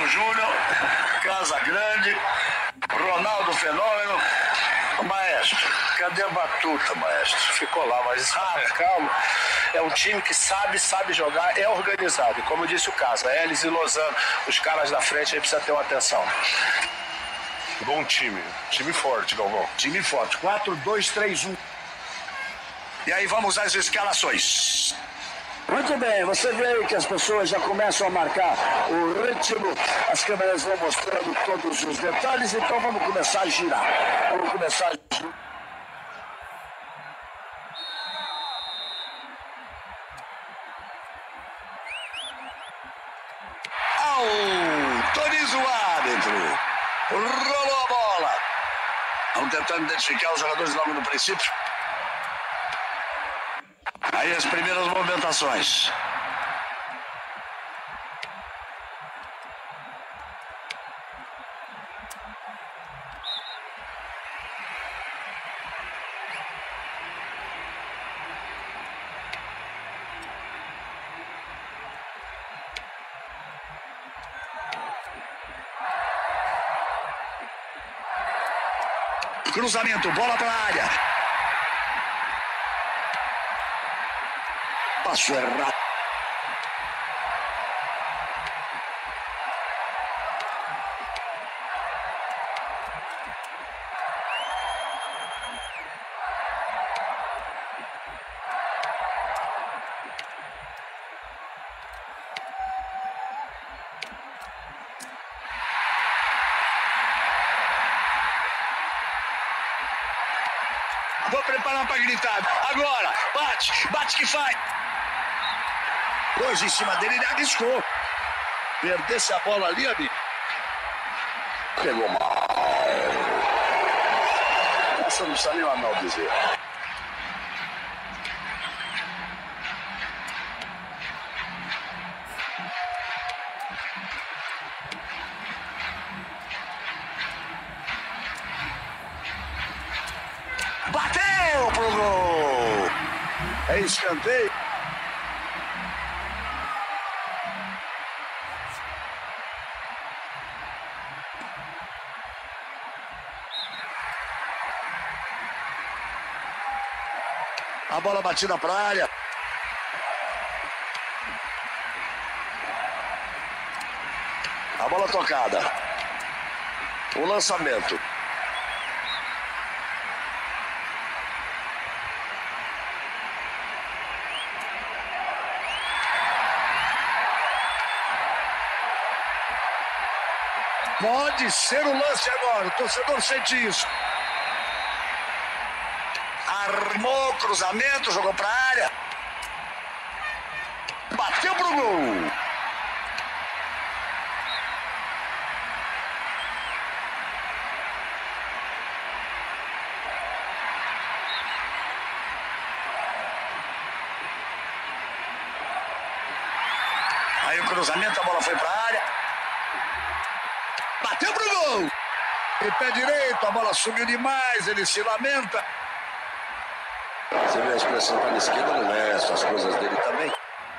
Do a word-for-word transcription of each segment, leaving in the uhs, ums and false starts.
Júnior, Casa Grande, Ronaldo Fenômeno. Maestro, cadê a batuta, maestro? Ficou lá, mas ah, calma. É um time que sabe, sabe jogar, é organizado. E como disse o Casa, Elis e Lozano, os caras da frente aí precisam ter uma atenção. Bom time. Time forte, Galvão. Time forte. quatro, dois, três, um. E aí vamos às escalações. Muito bem, você vê aí que as pessoas já começam a marcar o ritmo, as câmeras vão mostrando todos os detalhes, então vamos começar a girar. Vamos começar a girar. Autoriza o árbitro. Rolou a bola. Vamos tentando identificar os jogadores logo no princípio. Aí as primeiras movimentações. Cruzamento, bola para a área. Passo errado. Vou preparar para gritar. Agora, bate, bate que faz. Hoje em cima dele ele arriscou. Perdesse a bola ali, amigo. Pegou mal. Essa não precisa nem o Anal dizer. Bateu pro gol. É escanteio. A bola batida para a área. A bola tocada. O lançamento. Pode ser o lance agora. O torcedor sente isso. Armou, cruzamento, jogou para a área. Bateu pro gol. Aí o cruzamento, a bola foi para a área. Bateu pro gol. E pé direito, a bola subiu demais, ele se lamenta. Você vê a expressão para a esquerda, não é as coisas dele também.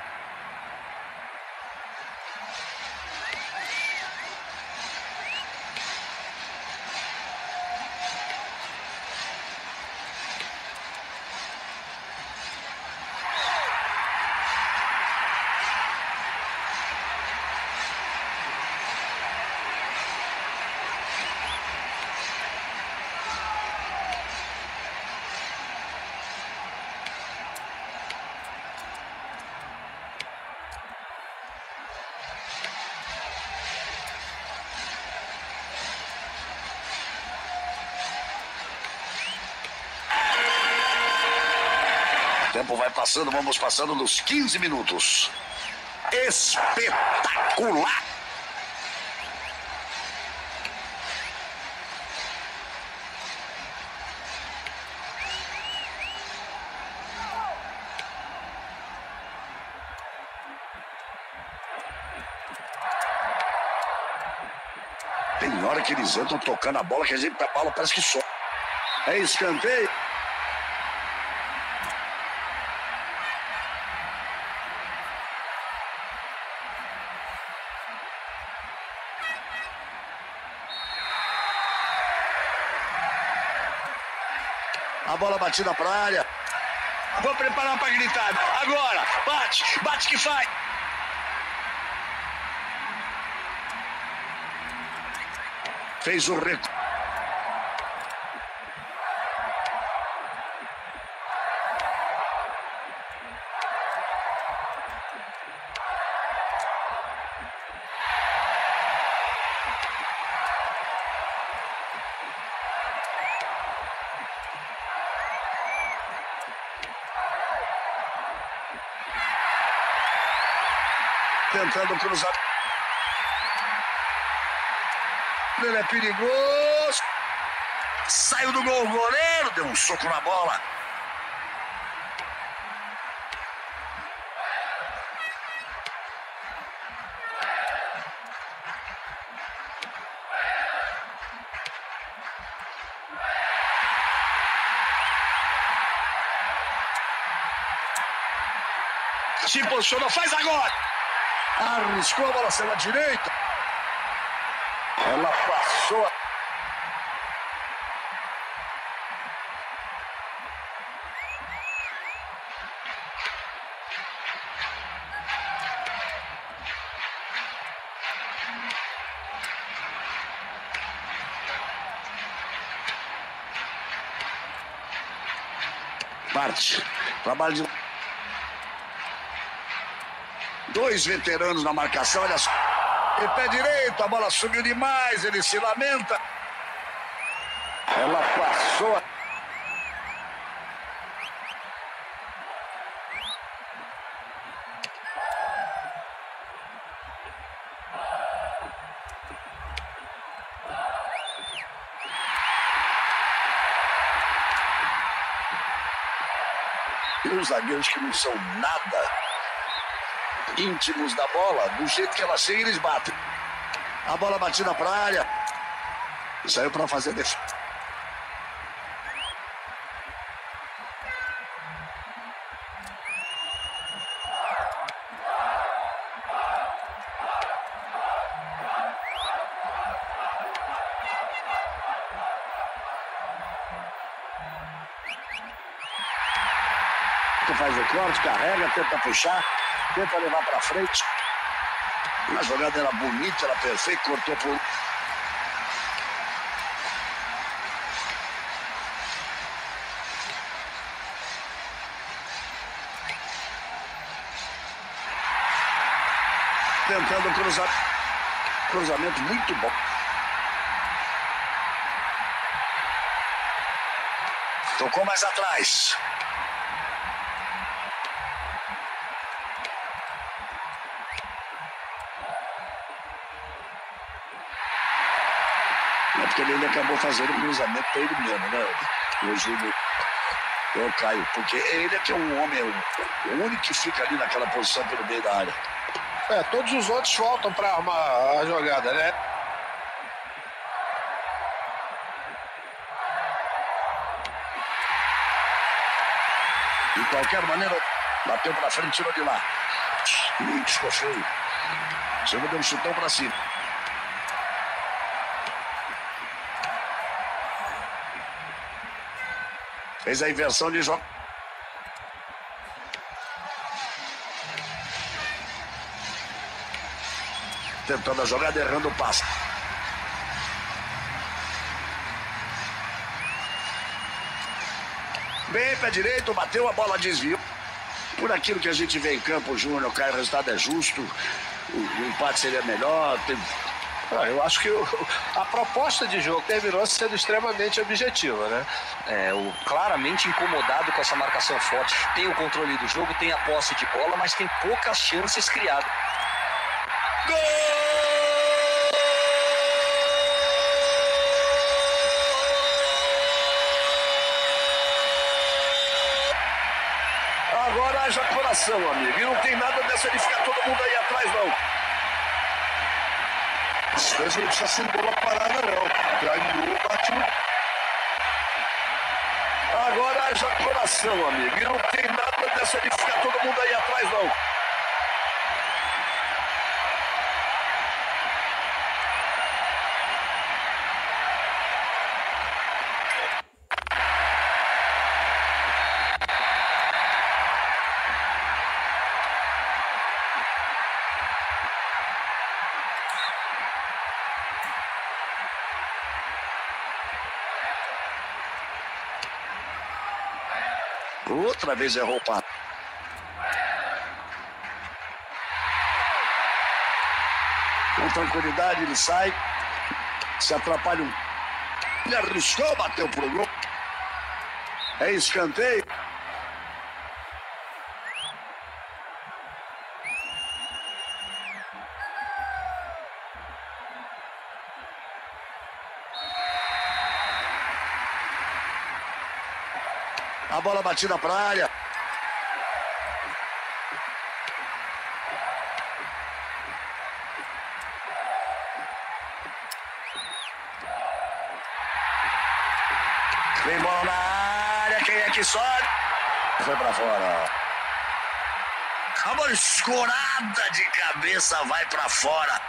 O tempo vai passando, vamos passando nos quinze minutos. Espetacular! Tem hora que eles entram tocando a bola, que a gente a bola parece que só. É escanteio. A bola batida para a área. Vou preparar para gritar. Agora, bate, bate que faz. Fez o recuo. Tentando cruzar. Ele é perigoso. Saiu do gol. O goleiro deu um soco na bola. Se posiciona, faz agora. Arriscou a bola pela direita. Ela passou. Parte. Trabalho de... Dois veteranos na marcação, olha só. Ele pé direito, a bola subiu demais, ele se lamenta. Ela passou. E os zagueiros que não são nada íntimos da bola, do jeito que ela chega, eles batem. A bola batida para a área. Saiu para fazer defesa. Faz o corte, carrega, tenta puxar, tenta levar para frente. A jogada era bonita, era perfeita, cortou por... Tentando cruzar. Cruzamento muito bom. Tocou mais atrás. Porque ele acabou fazendo o cruzamento para ele mesmo, né? O Júnior, o Caio, porque ele é que é um homem, é o único que fica ali naquela posição pelo meio da área. É, todos os outros voltam para armar a jogada, né? De qualquer maneira, bateu para frente, tirou de lá. Ih, ficou feio. Você deu um chutão para cima. Fez a inversão de jogo. Tentando a jogada, errando o passe. Bem, pé direito, bateu, a bola desviou. Por aquilo que a gente vê em campo, Júnior, Caio, o resultado é justo. O, o empate seria melhor. Tem... Ah, eu acho que o, a proposta de jogo terminou sendo extremamente objetiva, né? É, o, claramente incomodado com essa marcação forte. Tem o controle do jogo, tem a posse de bola, mas tem poucas chances criadas. Gol! Agora haja coração, amigo. E não tem nada dessa de ficar todo mundo aí atrás, não. Isso não precisa ser bola parada, não. Ganhou, bate no... Agora haja coração, amigo. E não tem nada dessa de ficar todo mundo aí atrás, não. Outra vez errou o passe. Com tranquilidade ele sai. Se atrapalha um. Ele arriscou, bateu pro gol. É escanteio. A bola batida para a área. Vem bola na área. Quem é que sobe? Foi para fora. A bola escorada de cabeça vai para fora.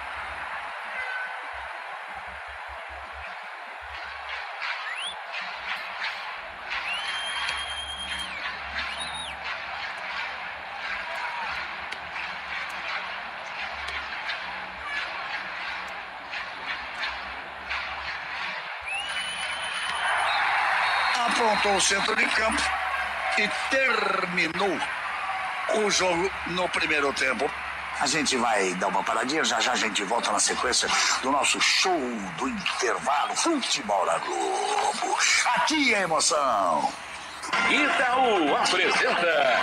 Aprontou o centro de campo e terminou o jogo no primeiro tempo. A gente vai dar uma paradinha, já já a gente volta na sequência do nosso show do intervalo Futebol na Globo. Aqui é emoção. Itaú apresenta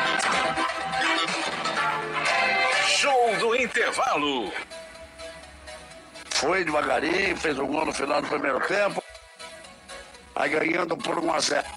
Show do Intervalo. Foi devagarinho, fez um gol no final do primeiro tempo. Vai ganhando por um a zero.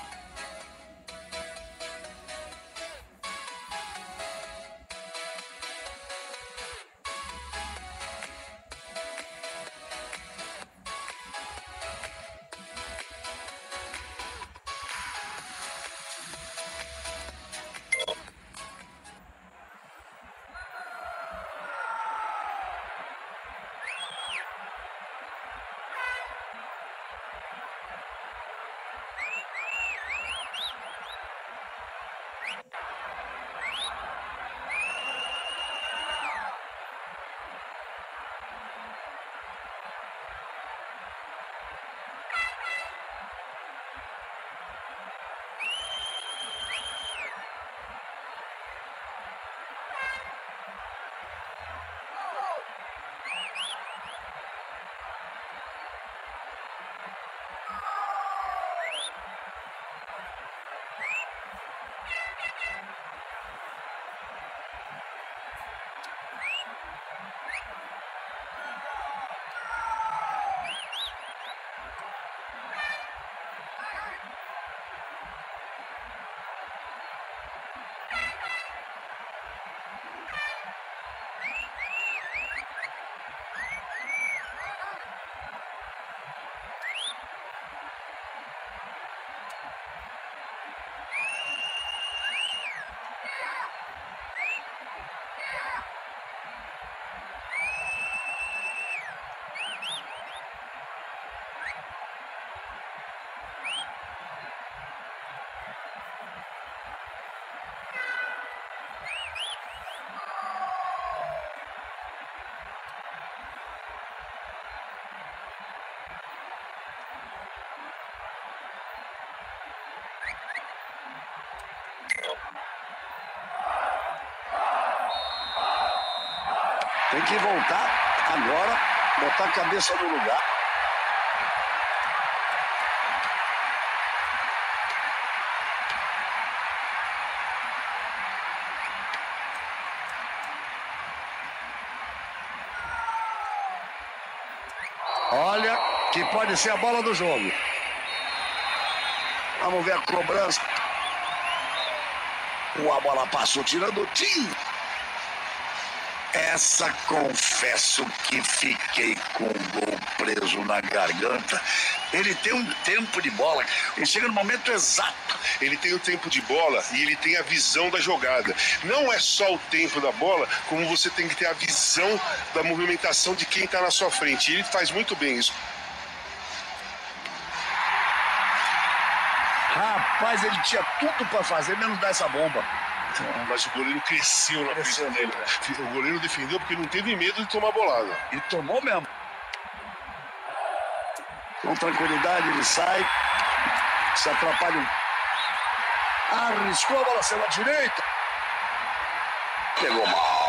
Tem que voltar agora, botar a cabeça no lugar. Olha, que pode ser a bola do jogo. Vamos ver a cobrança. A bola passou tirando o tiro. Essa, confesso que fiquei com o gol preso na garganta. Ele tem um tempo de bola, ele chega no momento exato. Ele tem o tempo de bola e ele tem a visão da jogada. Não é só o tempo da bola, como você tem que ter a visão da movimentação de quem está na sua frente. E ele faz muito bem isso. Rapaz, ele tinha tudo para fazer, menos dar essa bomba. Mas o goleiro cresceu na frente Cresceu, dele. né? O goleiro defendeu porque não teve medo de tomar bolada. E tomou mesmo. Com tranquilidade ele sai. Se atrapalha um. Arriscou a bola pela direita. Pegou mal.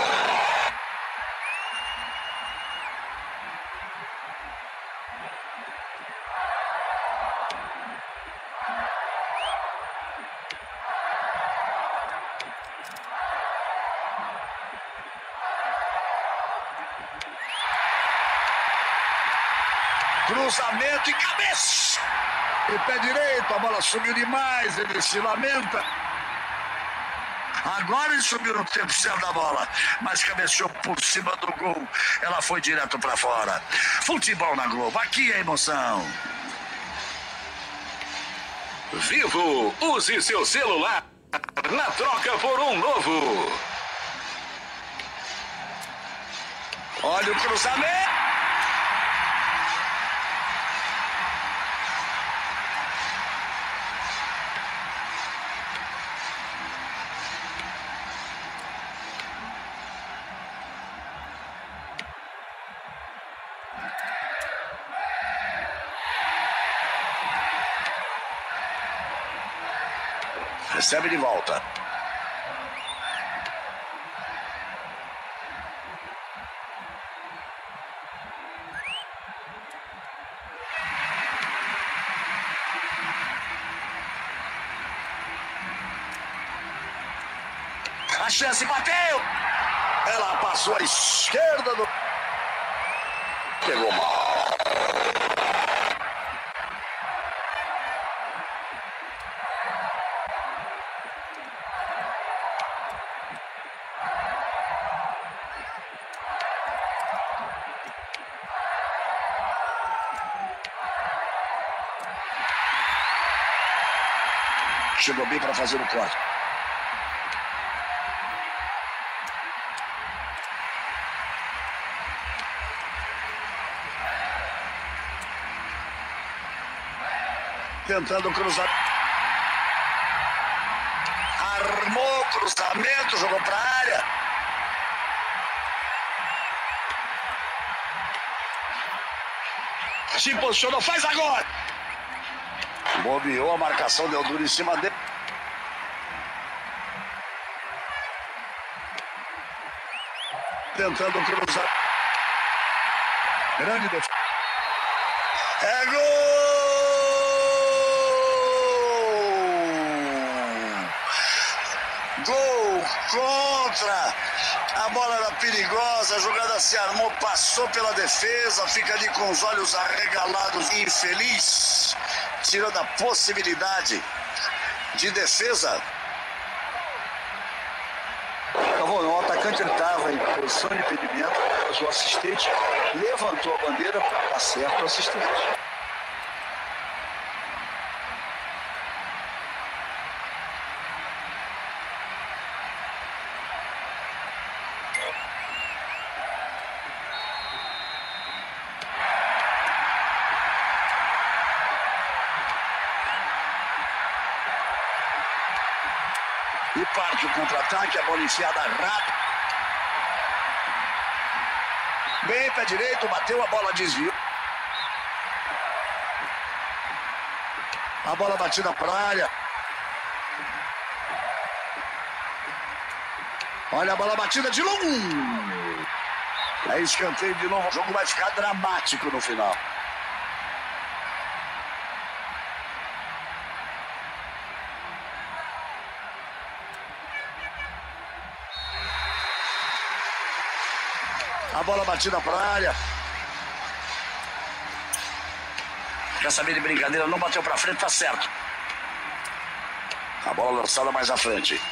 Cruzamento e cabeça. E pé direito, a bola subiu demais, ele se lamenta. Agora ele subiu no tempo certo da bola, mas cabeceou por cima do gol. Ela foi direto para fora. Futebol na Globo, aqui é emoção. Vivo, use seu celular na troca por um novo. Olha o cruzamento. Recebe de volta. A chance bateu. Ela passou à esquerda do... Pegou mal. Chegou bem para fazer o corte. Tentando cruzar. Armou cruzamento, jogou para a área. Se posicionou, faz agora. Bobeou a marcação, deu duro em cima dele. Tentando cruzar. Grande defesa. É gol! Gol contra. A bola era perigosa, a jogada se armou, passou pela defesa, fica ali com os olhos arregalados e infeliz, tirando a possibilidade de defesa. O atacante estava em posição de impedimento, o assistente levantou a bandeira para dar certo o assistente. E parte o contra-ataque, a bola enfiada rápido. Bem, pé direito, bateu, a bola desviou. A bola batida para a área. Olha a bola batida de longo. É escanteio de novo, o jogo vai ficar dramático no final. A bola batida para a área. Quer saber de brincadeira? Não bateu para frente, tá certo. A bola lançada mais à frente.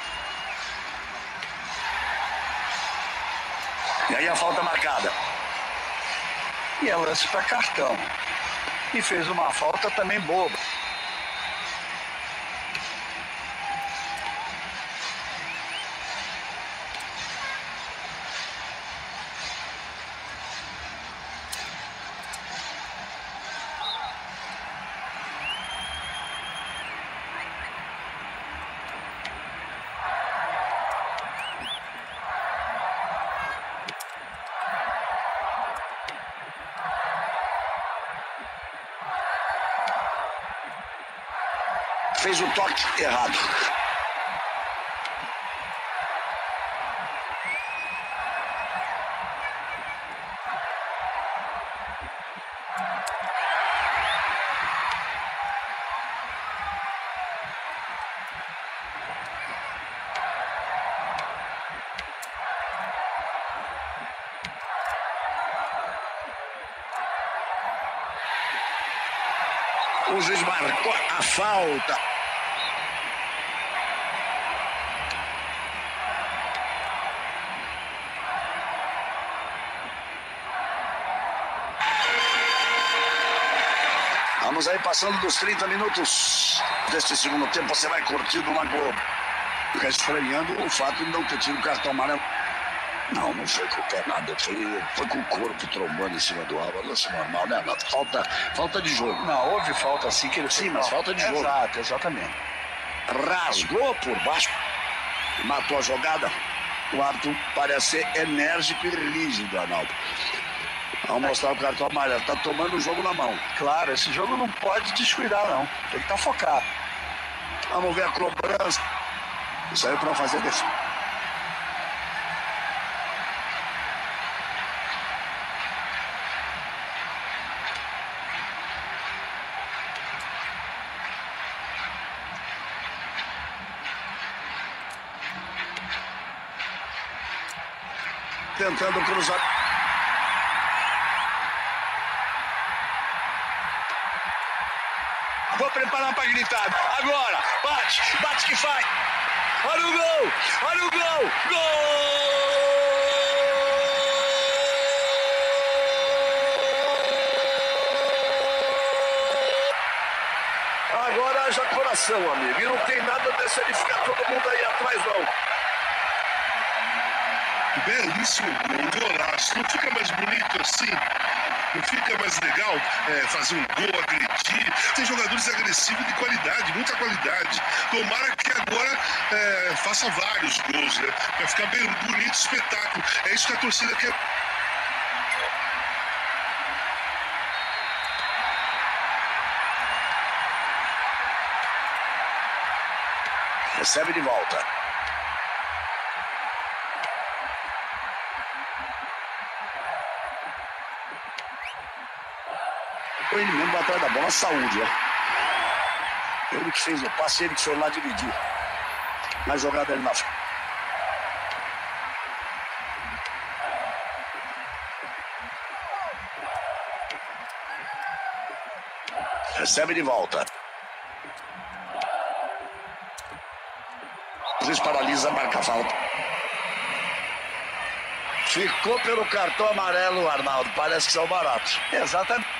E aí a falta marcada. E é lance para cartão. E fez uma falta também boba. fez o toque errado. O juiz marcou a falta. Vamos aí passando dos trinta minutos deste segundo tempo. Você vai curtindo na Globo. Fica estranhando o fato de não ter tido o cartão amarelo. Não, não foi com o pé nada, foi, foi com o corpo trombando em cima do Alba, lance normal, né? Falta, falta de jogo. Não, houve falta assim que ele... Sim, mas falta de jogo. Exato, exatamente. Rasgou por baixo, matou a jogada. O árbitro parece ser enérgico e rígido, Arnaldo. Ao mostrar o cartão amarelo, tá tomando o jogo na mão. Claro, esse jogo não pode descuidar, não. Tem que estar focado. Vamos ver a cobrança. Isso aí é pra fazer desse... Tentando cruzar. Vou preparar para gritar. Agora, bate, bate que faz. Olha o gol, olha o gol, gol! Agora haja coração, amigo. E não tem nada dessa de ficar todo mundo aí atrás, não. Belíssimo gol, golaço. Não fica mais bonito assim? Não fica mais legal é, fazer um gol, agredir? Tem jogadores agressivos de qualidade, muita qualidade. Tomara que agora é, faça vários gols, né? Vai ficar bem bonito, espetáculo. É isso que a torcida quer. Recebe de volta. Ele mesmo atrás da bola, saúde, ó. Ele que fez o passe, ele que foi lá dividir. Na jogada ali na frente. Recebe de volta. O juiz paralisa, marca a falta. Ficou pelo cartão amarelo, Arnaldo. Parece que são baratos. Exatamente.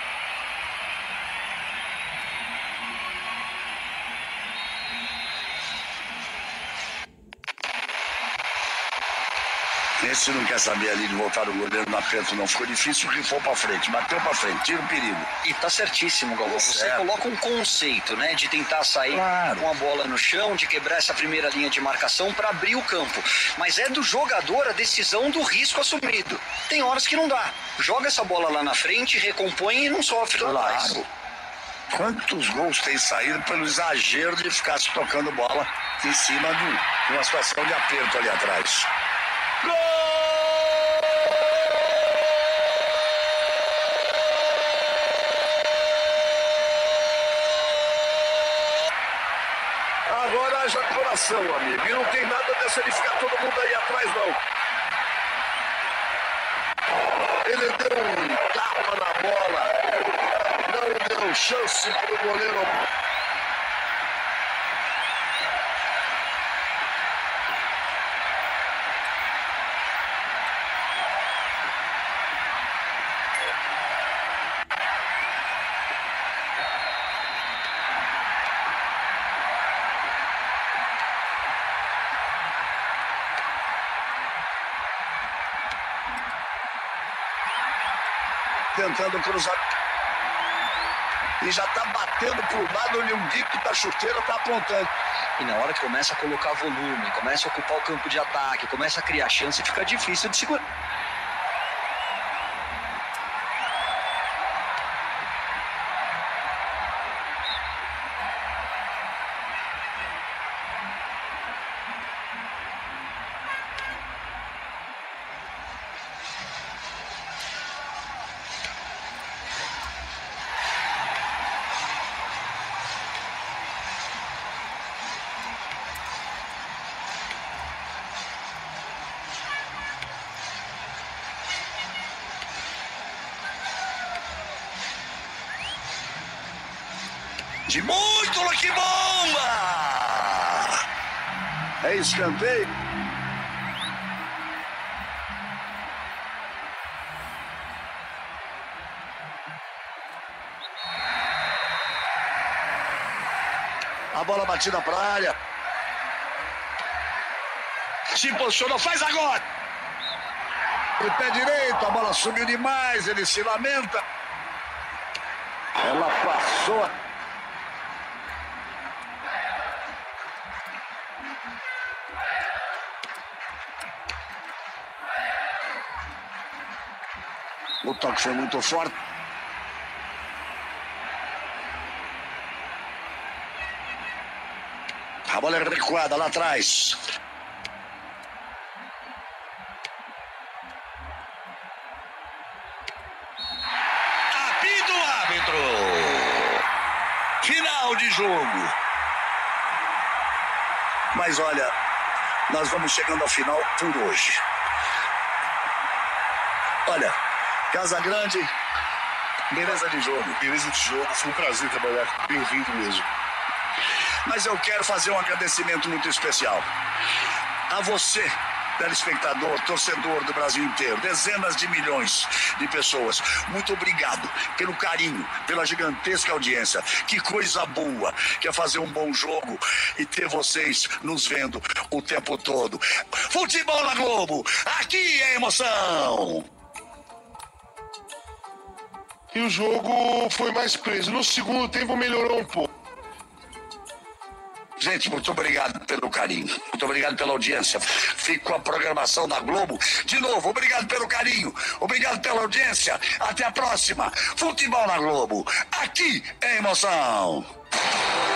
Esse não quer saber ali de voltar o goleiro no aperto, não. Ficou difícil, rifou pra frente, bateu pra frente, tira o perigo. E tá certíssimo, Galvão. Você certo. Coloca um conceito, né, de tentar sair Claro. com a bola no chão, de quebrar essa primeira linha de marcação para abrir o campo. Mas é do jogador a decisão do risco assumido. Tem horas que não dá. Joga essa bola lá na frente, recompõe e não sofre lá atrás. Claro. Quantos gols tem saído pelo exagero de ficar se tocando bola em cima de uma situação de aperto ali atrás. Gol! Agora haja coração, amigo. E não tem nada dessa de ficar todo mundo aí atrás, não. Ele deu um tapa na bola. Não deu chance para o goleiro. Tentando cruzar. E já tá batendo pro lado ali, um bico da chuteira tá apontando. E na hora que começa a colocar volume, começa a ocupar o campo de ataque, começa a criar chance, fica difícil de segurar. De muito, que bomba! É escanteio. A bola batida para a área. Se posicionou, faz agora. O pé direito, a bola subiu demais, ele se lamenta. Ela passou. O toque foi muito forte. A bola é recuada lá atrás. Apita o árbitro. Final de jogo. Mas olha, nós vamos chegando ao final por hoje. Olha, Casa Grande, beleza de jogo. Beleza de jogo, foi um prazer trabalhar. Bem-vindo mesmo. Mas eu quero fazer um agradecimento muito especial a você, telespectador, torcedor do Brasil inteiro, dezenas de milhões de pessoas. Muito obrigado pelo carinho, pela gigantesca audiência. Que coisa boa que é fazer um bom jogo e ter vocês nos vendo o tempo todo. Futebol na Globo, aqui é emoção! E o jogo foi mais preso. No segundo tempo melhorou um pouco. Gente, muito obrigado pelo carinho, muito obrigado pela audiência. Fico com a programação da Globo. De novo, obrigado pelo carinho, obrigado pela audiência. Até a próxima. Futebol na Globo, aqui é emoção.